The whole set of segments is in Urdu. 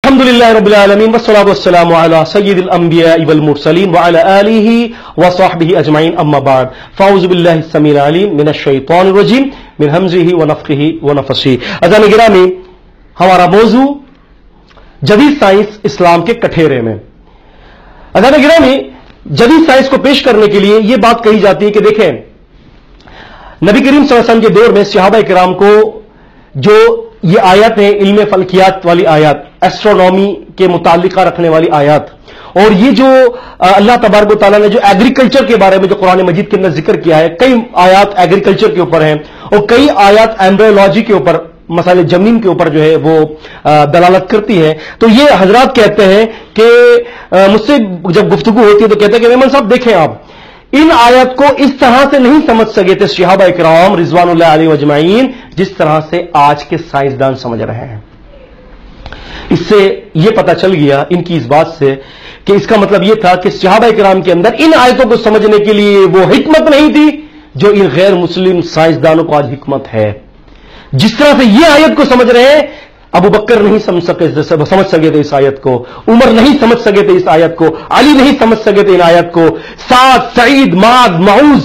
الحمدللہ رب العالمین والصلاۃ والسلام علی سید الانبیاء والمرسلین وعلی آلہ وصحبہ اجمعین اما بعد فاعوذ باللہ السمیع العلیم من الشیطان الرجیم من ہمزہ ونفخہ ونفثہ. عزیزان گرامی، ہمارا موضوع جدید سائنس اسلام کے کٹھیرے میں. عزیزان گرامی، جدید سائنس کو پیش کرنے کے لیے یہ بات کہی جاتی ہے کہ دیکھیں، نبی کریم صلی اللہ علیہ وسلم کے دور میں صحابہ کرام کو جو یہ آیات ہیں، علم فلکیات والی آیات، ایسٹرونومی کے متعلقہ رکھنے والی آیات، اور یہ جو اللہ تبارک و تعالیٰ نے جو ایگریکلچر کے بارے میں جو قرآن مجید کے اندر ذکر کیا ہے، کئی آیات ایگریکلچر کے اوپر ہیں اور کئی آیات ایمبریولوجی کے اوپر، مسائل زمین کے اوپر جو ہے وہ دلالت کرتی ہے. تو یہ حضرات کہتے ہیں کہ مجھ سے جب گفتگو ہوتی ہے تو کہتے ہیں کہ میمن صاحب دیکھیں، آپ ان آیات کو اس طرح سے نہیں سمجھ سکے تھے صحابہ اکرام رضوان اللہ علیہ اجمعین جس طرح سے آج کے سائنسدان سمجھ رہے ہیں. اس سے یہ پتہ چل گیا ان کی اس بات سے کہ اس کا مطلب یہ تھا کہ صحابہ کرام کے اندر ان آیتوں کو سمجھنے کے لیے وہ حکمت نہیں تھی جو ان غیر مسلم سائنسدانوں کو آج حکمت ہے. جس طرح سے یہ آیت کو سمجھ رہے ہیں، ابو بکر نہیں سمجھ سکے تھے اس آیت کو، عمر نہیں سمجھ سکے تھے اس آیت کو، علی نہیں سمجھ سکے تھے ان آیت کو، سعد، سعید، معاذ، معوذ،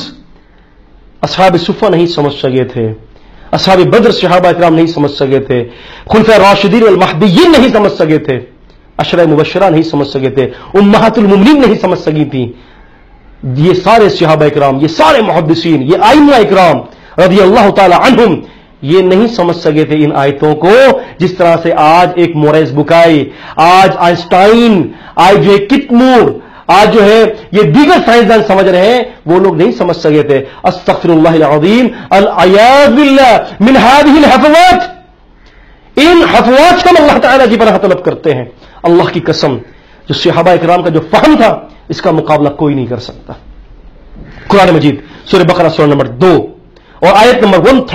اصحاب صفہ نہیں سمجھ سکے تھے، اصحاب بدر صحابہ اکرام نہیں سمجھ سکے تھے، خلفائے راشدین والمہدیین نہیں سمجھ سکے تھے، عشرہ مبشرہ نہیں سمجھ سکے تھے، امہات المومنین نہیں سمجھ سکی تھیں. یہ سارے صحابہ اکرام، یہ سارے محدثین، یہ ائمہ اکرام رضی اللہ تعالی عنہم یہ نہیں سمجھ سکے تھے ان آیتوں کو جس طرح سے آج ایک موریس بکائی، آج آئنسٹائن، آج جو ہے کتمور، آج جو ہے یہ دیگر سائنسدان سمجھ رہے ہیں، وہ لوگ نہیں سمجھ سکے تھے. استغفر اللہ العظیم، العیاذ باللہ من هذه الحفوات. ان حفوات سے ہم اللہ تعالیٰ کی پناہ طلب کرتے ہیں. اللہ کی قسم، جو صحابہ اکرام کا جو فہم تھا اس کا مقابلہ کوئی نہیں کر سکتا. قرآن مجید سورہ بقرہ سورہ نمبر 2 اور آیت نمبر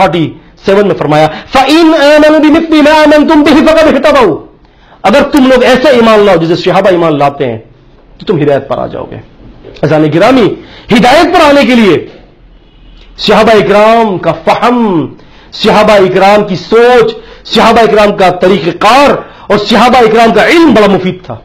137 میں فرمایا فَإِنْ آمَنُوا بِمِثْلِ مَا آمَنْتُمْ بِهِ فَقَدِ اهْتَدَوْا. اگر تم لوگ ایسے ایمان لاؤ جیسے صحابہ ایمان لاتے ہیں تو تم ہدایت پر آ جاؤ گے. عزیزان گرامی، ہدایت پر آنے کے لیے صحابہ اکرام کا فہم، صحابہ اکرام کی سوچ، صحابہ اکرام کا طریقہ کار اور صحابہ اکرام کا علم بڑا مفید تھا.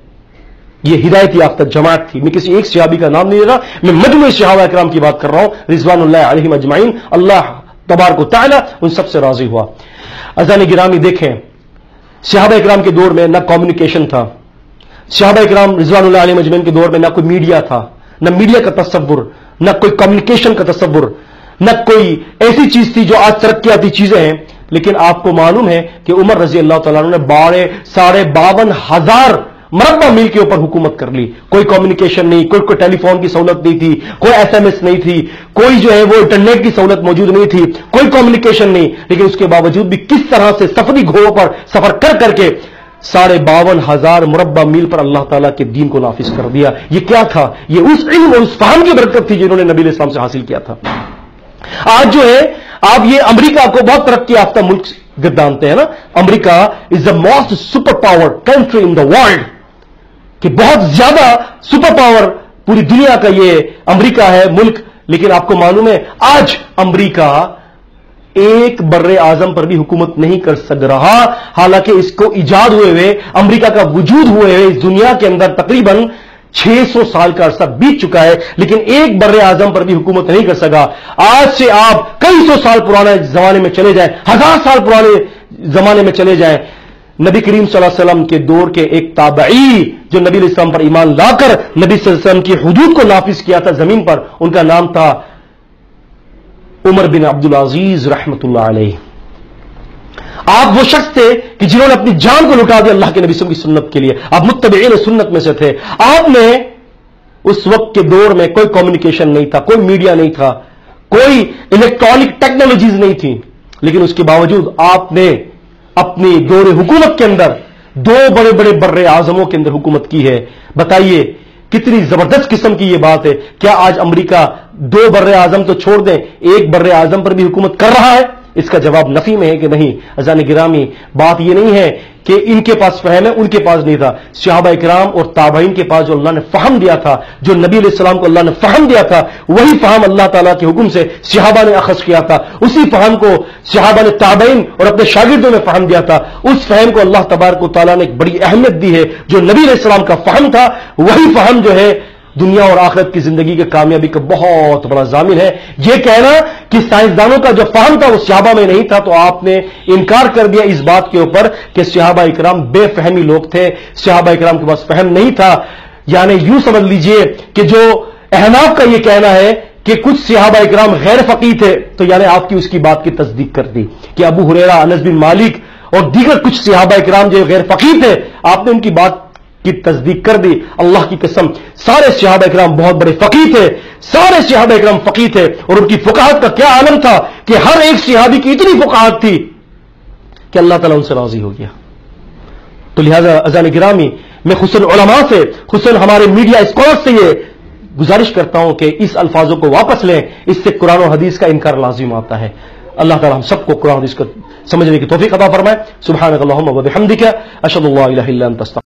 یہ ہدایت یافتہ جماعت تھی. میں کسی ایک صحابی کا نام نہیں لے رہا، میں مجموعہ صحابہ اکرام کی بات کر رہا ہوں رضوان اللہ علیہم اجمعین. اللہ تبارک و تعالی ان سب سے راضی ہوا. عزیزان گرامی دیکھیں، صحابہ اکرام کے دور میں نہ کمیونیکیشن تھا، صحابہ اکرام رضوان اللہ علیہ مجمعین کے دور میں نہ کوئی میڈیا تھا، نہ میڈیا کا تصور، نہ کوئی کمیونیکیشن کا تصور، نہ کوئی ایسی چیز تھی جو آج ترقیاتی چیزیں ہیں. لیکن آپ کو معلوم ہے کہ عمر رضی اللہ تعالیٰ عنہ نے 52,500 مربع میل کے اوپر حکومت کر لی. کوئی کمیونیکیشن نہیں، کوئی ٹیلی فون کی سہولت نہیں تھی، کوئی SMS نہیں تھی، کوئی جو ہے وہ انٹرنیٹ کی سہولت موجود نہیں تھی، کوئی کمیونیکیشن نہیں. لیکن اس کے باوجود بھی کس طرح سے سفری گھوڑوں پر سفر کر کر کے 52,500 مربع میل پر اللہ تعالیٰ کے دین کو نافذ کر دیا. یہ کیا تھا؟ یہ اس علم اور اس فہم کی برکت تھی جنہوں نے نبی علیہ السلام سے حاصل کیا تھا. آج جو ہے آپ یہ امریکہ کو بہت ترقی یافتہ ملک گردانتے ہیں نا. America is the most super power country in the world, کہ بہت زیادہ سپر پاور پوری دنیا کا یہ امریکہ ہے ملک. لیکن آپ کو معلوم ہے آج امریکہ ایک بر اعظم پر بھی حکومت نہیں کر سک رہا، حالانکہ اس کو ایجاد ہوئے ہوئے، امریکہ کا وجود ہوئے ہوئے اس دنیا کے اندر تقریباً 600 سال کا عرصہ بیت چکا ہے، لیکن ایک بر اعظم پر بھی حکومت نہیں کر سکا. آج سے آپ کئی سو سال پرانے زمانے میں چلے جائیں، 1000 سال پرانے زمانے میں چلے جائیں، نبی کریم صلی اللہ علیہ وسلم کے دور کے ایک تابعی جو نبی علیہ السلام پر ایمان لا کر نبی صلی اللہ علیہ وسلم کی حدود کو نافذ کیا تھا زمین پر، ان کا نام تھا عمر بن عبدالعزیز رحمۃ اللہ علیہ. آپ وہ شخص تھے کہ جنہوں نے اپنی جان کو لٹا دیا اللہ کے نبی صلی اللہ علیہ وسلم کی سنت کے لیے. آپ متبعین سنت میں سے تھے. آپ نے اس وقت کے دور میں کوئی کمیونیکیشن نہیں تھا، کوئی میڈیا نہیں تھا، کوئی الیکٹرانک ٹیکنالوجیز نہیں تھی، لیکن اس کے باوجود آپ نے اپنی دور حکومت کے اندر 2 بڑے بڑے بر اعظموں کے اندر حکومت کی ہے. بتائیے کتنی زبردست قسم کی یہ بات ہے. کیا آج امریکہ 2 بر اعظم تو چھوڑ دیں، ایک بر اعظم پر بھی حکومت کر رہا ہے؟ اس کا جواب نفی میں ہے کہ نہیں عزیزان گرامی، بات یہ نہیں ہے کہ ان کے پاس فہم ہے ان کے پاس نہیں تھا. صحابہ اکرام اور تابعین کے پاس جو اللہ نے فہم دیا تھا، جو نبی علیہ السلام کو اللہ نے فہم دیا تھا، وہی فہم اللہ تعالیٰ کے حکم سے صحابہ نے اخذ کیا تھا. اسی فہم کو صحابہ نے تابعین اور اپنے شاگردوں میں فہم دیا تھا. اس فہم کو اللہ تبارک و تعالیٰ نے ایک بڑی اہمیت دی ہے. جو نبی علیہ السلام کا فہم تھا وہی فہم جو ہے دنیا اور آخرت کی زندگی کے کامیابی کا بہت بڑا ضامن ہے. یہ کہنا کہ سائنسدانوں کا جو فہم تھا وہ صحابہ میں نہیں تھا، تو آپ نے انکار کر دیا اس بات کے اوپر کہ صحابہ اکرام بے فہمی لوگ تھے، صحابہ اکرام کے پاس فہم نہیں تھا. یعنی یوں سمجھ لیجئے کہ جو احناف کا یہ کہنا ہے کہ کچھ صحابہ اکرام غیر فقیہ تھے، تو یعنی آپ کی اس کی بات کی تصدیق کر دی کہ ابو ہریرہ، انس بن مالک اور دیگر کچھ صحابہ اکرام جو غیر فقیہ تھے، آپ نے ان کی بات کی تصدیق کر دی. اللہ کی قسم سارے صحابہ اکرام بہت بڑے فقیہ تھے، سارے صحابہ اکرام فقیہ تھے، اور ان کی فقاہت کا کیا عالم تھا کہ ہر ایک صحابی کی اتنی فقاہت تھی کہ اللہ تعالیٰ ان سے راضی ہو گیا. تو لہذا عزیزان گرامی، میں خصوصاً علماء سے، خصوصاً ہمارے میڈیا اسکالر سے یہ گزارش کرتا ہوں کہ اس الفاظوں کو واپس لیں، اس سے قرآن و حدیث کا انکار لازم آتا ہے. اللہ تعالیٰ ہم سب کو قرآن و حدیث کو سمجھنے کی توفیق عطا فرمائے. سبحانک اللہم و بحمدک، اشہد ان لا الہ الا انت